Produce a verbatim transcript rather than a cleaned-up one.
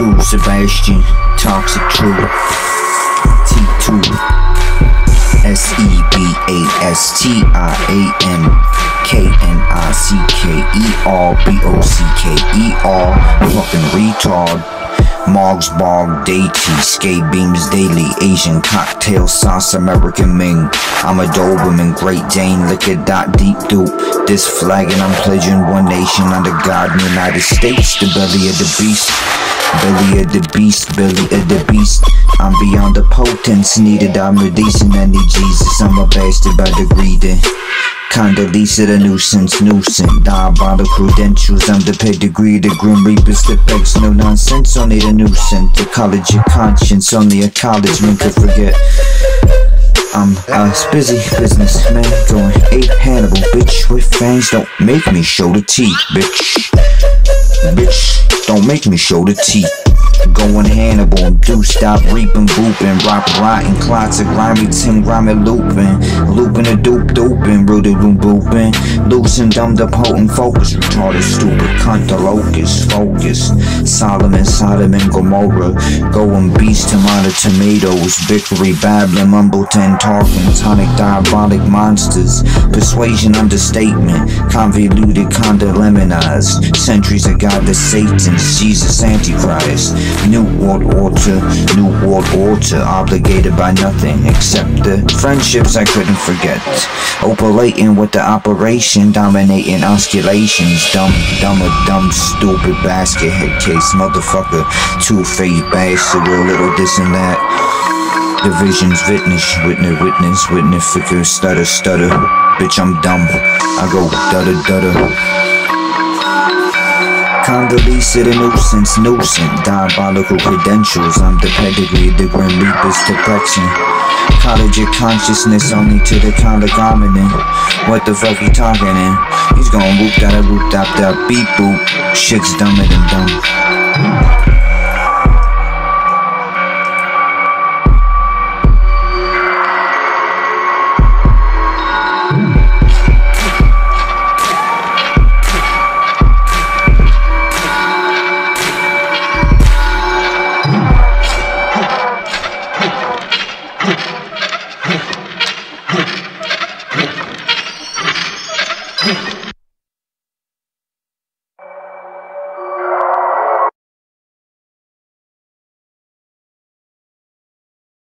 two, Sebastian, toxic true. T two, S E B A S T I A N K N I C K E R B O C K E R. Fucking retard. Moggs, bog, dainty, skate beams daily, Asian cocktail sauce, American Ming. I'm a Doberman, Great Dane, liquor dot deep dupe. This flag and I'm pledging one nation under God, United States. The belly of the beast, belly of the beast, belly of the beast. I'm beyond the potence needed, I'm releasing, I need Jesus. I'm a bastard by degree then. Condoleezza the nuisance, nuisance, diabolical credentials, I'm the pedigree, the grim reapers, the pegs, no nonsense, only the nuisance, the college of conscience, only a college man could forget. I'm a busy businessman, going ape Hannibal, bitch, with fangs, don't make me show the teeth, bitch, bitch, don't make me show the teeth. Going Hannibal and do stop reaping, booping, rock rotten, clots of grimy, Tim grimy looping, looping a doop dooping, rooted boom booping, loosen, dumb the potent, focus, retarded, stupid, cunt the locust, focus, Solomon, Sodom and Gomorrah, going beast, tomato, tomatoes, victory, babbling, mumbleton, talking, tonic, diabolic monsters, persuasion, understatement, convoluted, conda, lemonized, centuries of God, the Satans, Jesus, Antichrist. New world order, new world order, obligated by nothing except the friendships I couldn't forget. Operating with the operation, dominating osculations. Dumb, dumb, dumb, stupid basket head case, motherfucker, two-faced bastard, a little this and that. Divisions, witness, witness, witness, witness, figure, stutter, stutter. Bitch, I'm dumb. I go dudda, dudda. Condoleezza the nuisance, nuisance, diabolical credentials, I'm the pedigree, the grim reapers, perplexing. College of consciousness only to the kind of dominant. What the fuck he talking in? He's going whoop da da whoop da da beep boop. Shit's dumber than dumb.